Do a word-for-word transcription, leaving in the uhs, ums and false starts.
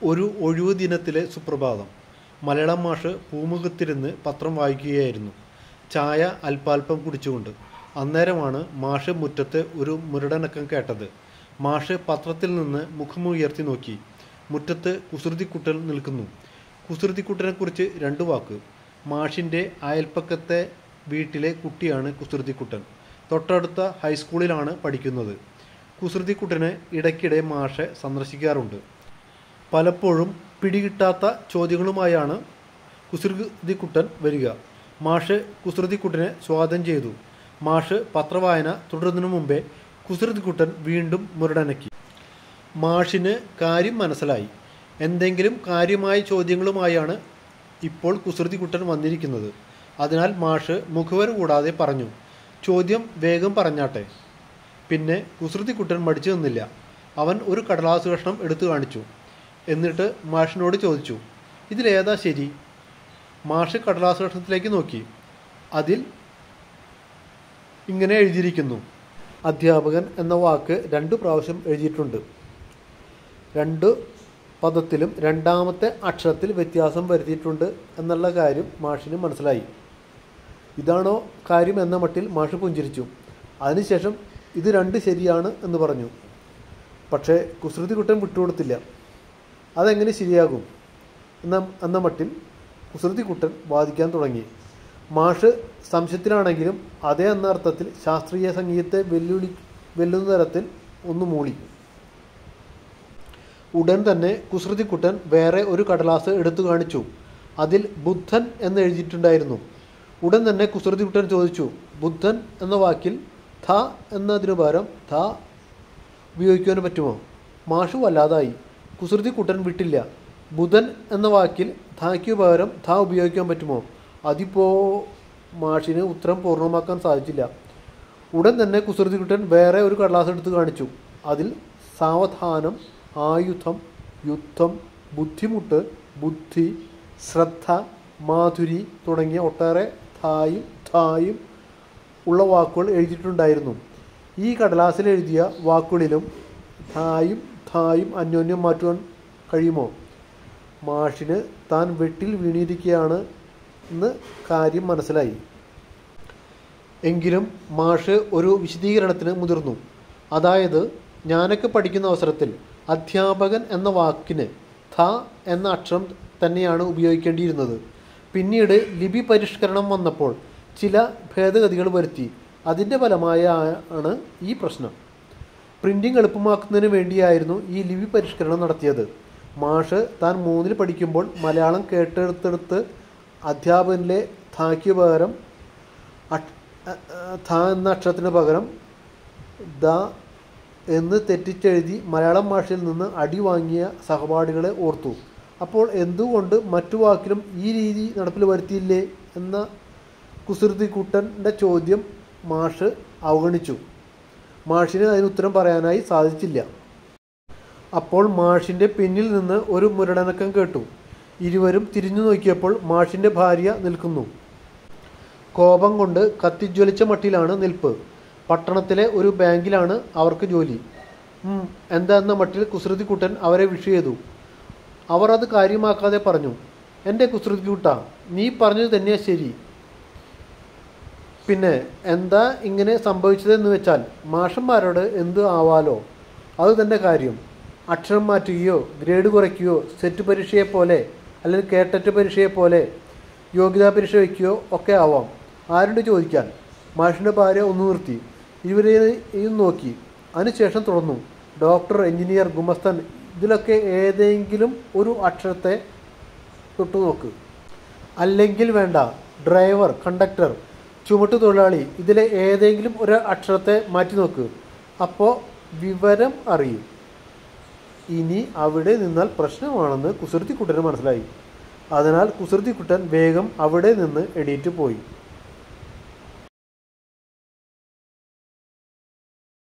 ഒരു ഒഴിവു ദിനത്തിലെ സുപ്രഭാതം. മലയാളം മാഷ് പൂമുഖത്തിരുന്ന് പത്രം വായിക്കുകയായിരുന്നു, ചായ അല്പാൽപ്പം കുടിച്ചുകൊണ്ട്. അന്നേരമാണ് മാഷ് മുറ്റത്ത് ഒരു മുരടനക്കം കേട്ടത്. മാഷ് പത്രത്തിൽ നിന്ന് മുഖമുയർത്തി നോക്കി. മുറ്റത്ത് കുസൃതിക്കുട്ടൻ നിൽക്കുന്നു. കുസൃതിക്കുട്ടനെക്കുറിച്ച് രണ്ടു വാക്ക്. മാഷിൻ്റെ അയൽപ്പക്കത്തെ വീട്ടിലെ കുട്ടിയാണ് കുസൃതിക്കുട്ടൻ. തൊട്ടടുത്ത ഹൈസ്കൂളിലാണ് പഠിക്കുന്നത്. കുസൃതിക്കുട്ടനെ ഇടയ്ക്കിടെ മാഷെ സന്ദർശിക്കാറുണ്ട്. പലപ്പോഴും പിടികിട്ടാത്ത ചോദ്യങ്ങളുമായാണ് കുസൃതിക്കുട്ടൻ വരിക. മാഷ് കുസൃതിക്കുട്ടനെ സ്വാഗതം ചെയ്തു. മാഷ് പത്രവായന തുടരുന്നതിനു മുമ്പേ കുസൃതിക്കുട്ടൻ വീണ്ടും മുരടനക്കി. മാഷിന് കാര്യം മനസ്സിലായി. എന്തെങ്കിലും കാര്യമായ ചോദ്യങ്ങളുമായാണ് ഇപ്പോൾ കുസൃതിക്കുട്ടൻ വന്നിരിക്കുന്നത്. അതിനാൽ മാഷ് മുഖവര കൂടാതെ പറഞ്ഞു, ചോദ്യം വേഗം പറഞ്ഞാട്ടെ. പിന്നെ കുസൃതിക്കുട്ടൻ മടിച്ചു നിന്നില്ല. അവൻ ഒരു കടലാസ് കഷ്ണം എടുത്തു കാണിച്ചു. എന്നിട്ട് മാഷിനോട് ചോദിച്ചു, ഇതിലേതാ ശരി? മാഷ് കടലാസ് കഷ്ണത്തിലേക്ക് നോക്കി. അതിൽ ഇങ്ങനെ എഴുതിയിരിക്കുന്നു. അധ്യാപകൻ എന്ന വാക്ക് രണ്ട് പ്രാവശ്യം എഴുതിയിട്ടുണ്ട്. രണ്ട് പദത്തിലും രണ്ടാമത്തെ അക്ഷരത്തിൽ വ്യത്യാസം വരുത്തിയിട്ടുണ്ട് എന്നുള്ള കാര്യം മാഷിന് മനസ്സിലായി. ഇതാണോ കാര്യം എന്ന മട്ടിൽ മാഷ് പുഞ്ചിരിച്ചു. അതിനുശേഷം ഇത് രണ്ട് ശരിയാണ് എന്ന് പറഞ്ഞു. പക്ഷേ കുസൃതിക്കുട്ടൻ വിട്ടുകൊടുത്തില്ല. അതെങ്ങനെ ശരിയാകും എന്ന എന്ന മട്ടിൽ കുസൃതിക്കുട്ടൻ വാദിക്കാൻ തുടങ്ങി. മാഷ് സംശയത്തിലാണെങ്കിലും അതേ എന്ന അർത്ഥത്തിൽ ശാസ്ത്രീയ സംഗീതത്തെ വെല്ലുവിളി വെല്ലുന്ന തരത്തിൽ ഒന്ന് മൂളി. ഉടൻ തന്നെ കുസൃതിക്കുട്ടൻ വേറെ ഒരു കടലാസ് എടുത്തു കാണിച്ചു. അതിൽ ബുദ്ധൻ എന്ന് എഴുതിയിട്ടുണ്ടായിരുന്നു. ഉടൻ തന്നെ കുസൃതിക്കുട്ടൻ ചോദിച്ചു, ബുദ്ധൻ എന്ന വാക്കിൽ ഥ എന്നതിനു പകരം ഥ ഉപയോഗിക്കുവാൻ പറ്റുമോ? മാഷു വല്ലാതായി. കുസൃതിക്കുട്ടൻ വിട്ടില്ല. ബുധൻ എന്ന വാക്കിൽ ധായ്ക്കു പകരം ധ ഉപയോഗിക്കാൻ പറ്റുമോ? അതിപ്പോൾ മാഷിന് ഉത്തരം പൂർണ്ണമാക്കാൻ സാധിച്ചില്ല. ഉടൻ തന്നെ കുസൃതിക്കുട്ടൻ വേറെ ഒരു കടലാസ് എടുത്ത് കാണിച്ചു. അതിൽ സാവധാനം, ആയുധം, യുദ്ധം, ബുദ്ധിമുട്ട്, ബുദ്ധി, ശ്രദ്ധ, മാധുരി തുടങ്ങിയ ഒട്ടേറെ ധായും ധായും ഉള്ള വാക്കുകൾ എഴുതിയിട്ടുണ്ടായിരുന്നു. ഈ കടലാസിൽ എഴുതിയ വാക്കുകളിലും ധായും ധായും അന്യോന്യം മാറ്റുവാൻ കഴിയുമോ? മാഷിന് താൻ വെട്ടിൽ വീണിരിക്കുകയാണ് എന്ന് കാര്യം മനസ്സിലായി. എങ്കിലും മാഷ് ഒരു വിശദീകരണത്തിന് മുതിർന്നു. അതായത്, ഞാനൊക്കെ പഠിക്കുന്ന അവസരത്തിൽ അധ്യാപകൻ എന്ന വാക്കിന് ഥ എന്ന അക്ഷരം തന്നെയാണ് ഉപയോഗിക്കേണ്ടിയിരുന്നത്. പിന്നീട് ലിപി പരിഷ്കരണം വന്നപ്പോൾ ചില ഭേദഗതികൾ വരുത്തി. അതിൻ്റെ ഫലമായാണ് ഈ പ്രശ്നം. പ്രിൻറ്റിങ് എളുപ്പമാക്കുന്നതിന് വേണ്ടിയായിരുന്നു ഈ ലിപി പരിഷ്കരണം നടത്തിയത്. മാഷ് താൻ മൂന്നിൽ പഠിക്കുമ്പോൾ മലയാളം കേട്ടെടുത്തെടുത്ത് അധ്യാപകനിലെ ധായ്ക്ക് പകരം ധ എന്ന അക്ഷരത്തിന് പകരം ദ എന്ന് തെറ്റിച്ചെഴുതി മലയാളം ഭാഷയിൽ നിന്ന് അടി വാങ്ങിയ സഹപാഠികളെ ഓർത്തു. അപ്പോൾ എന്തുകൊണ്ട് മറ്റു വാക്കിലും ഈ രീതി നടപ്പിൽ വരുത്തിയില്ലേ എന്ന കുസൃതിക്കുട്ടൻ്റെ ചോദ്യം മാഷ് അവഗണിച്ചു. മാഷിന് അതിന് ഉത്തരം പറയാനായി സാധിച്ചില്ല. അപ്പോൾ മാഷിൻ്റെ പിന്നിൽ നിന്ന് ഒരു മുരടനക്കം കേട്ടു. ഇരുവരും തിരിഞ്ഞു നോക്കിയപ്പോൾ മാഷിൻ്റെ ഭാര്യ നിൽക്കുന്നു. കോപം കൊണ്ട് കത്തിജ്വലിച്ച മട്ടിലാണ് നിൽപ്പ്. പട്ടണത്തിലെ ഒരു ബാങ്കിലാണ് അവർക്ക് ജോലി. എന്താ എന്ന മട്ടിൽ കുസൃതിക്കുട്ടൻ അവരെ വിഷ് ചെയ്തു. അവർ അത് കാര്യമാക്കാതെ പറഞ്ഞു, എൻ്റെ കുസൃതിക്കുട്ട, നീ പറഞ്ഞത് തന്നെയാ ശരി. പിന്നെ എന്താ ഇങ്ങനെ സംഭവിച്ചതെന്ന് വെച്ചാൽ മാഷന്മാരോട് എന്ത് ആവാലോ, അത് തന്നെ കാര്യം. അക്ഷരം മാറ്റുകയോ ഗ്രേഡ് കുറയ്ക്കുകയോ സെറ്റ് പരീക്ഷയെപ്പോലെ അല്ലെങ്കിൽ കേട്ടറ്റ് പരീക്ഷയെപ്പോലെ യോഗ്യതാ പരീക്ഷ വയ്ക്കുകയോ ഒക്കെ ആവാം. ആരോട് ചോദിക്കാൻ? മാഷിൻ്റെ ഭാര്യ ഒന്ന് നിർത്തി. ഇരുവരെയും നോക്കി. അതിനുശേഷം തുടർന്നു, ഡോക്ടർ, എഞ്ചിനീയർ, ഗുമസ്തൻ, ഇതിലൊക്കെ ഏതെങ്കിലും ഒരു അക്ഷരത്തെ തൊട്ടു നോക്ക്. അല്ലെങ്കിൽ വേണ്ട, ഡ്രൈവർ, കണ്ടക്ടർ, ചുമട്ടു തൊഴിലാളി, ഇതിലെ ഏതെങ്കിലും ഒരു അക്ഷരത്തെ മാറ്റി നോക്ക്. അപ്പോൾ വിവരം അറിയും. ഇനി അവിടെ നിന്നാൽ പ്രശ്നമാണെന്ന് കുസൃതിക്കുട്ടന് മനസ്സിലായി. അതിനാൽ കുസൃതിക്കുട്ടൻ വേഗം അവിടെ നിന്ന് എണീറ്റ് പോയി.